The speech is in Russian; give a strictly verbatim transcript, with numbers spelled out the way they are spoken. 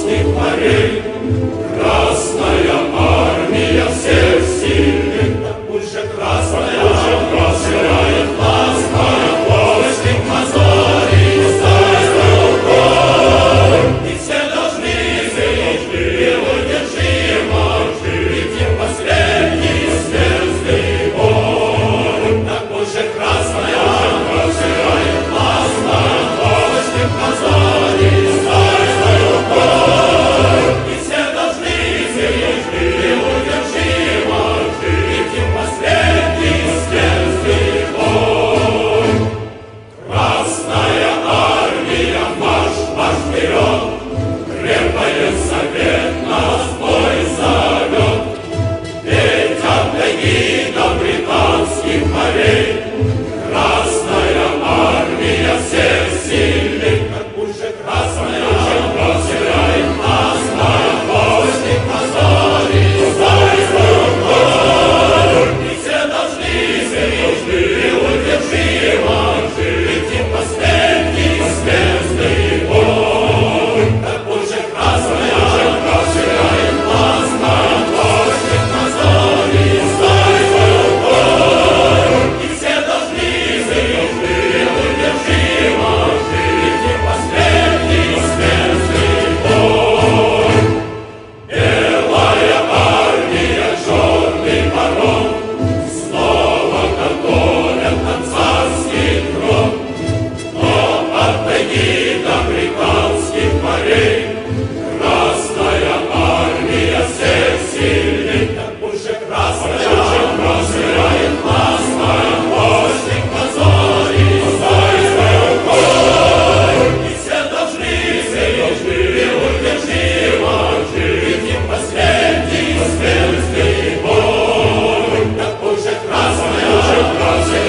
Балканских морей. Красная армия всех сильных, так пусть же красная армия стирает красная плоть их мозолей, стальной рукой. И все должны жить, и удержимо жить, и последний звездный бой. Так пусть же красная армия стирает красная плоть их мозолей, стальной рукой. И все должны жить, и удержимо жить, и последний звездный бой. Красная армия, марш, марш вперед, крепкий совет нас бой зовет. Ведь от тайги до британских морей красная армия всех сильных, как пусть же красная армия стирает красная плоть их мозолей, стальной рукой. И все должны жить, и удержимо жить, и последний звездный бой. Так пусть же красная армия стирает красная плоть их мозолей, стальной рукой. И все должны жить, и удержимо жить, и последний звездный бой. Белая армия, черный барон снова готовят на царский трон. Но от тайги до британских морей красная армия всех сильных, так пусть же красная армия стирает красная плоть их мозолей, стальной рукой. И все должны жить, и удержимо жить, и последний звездный бой. Так пусть же красная армия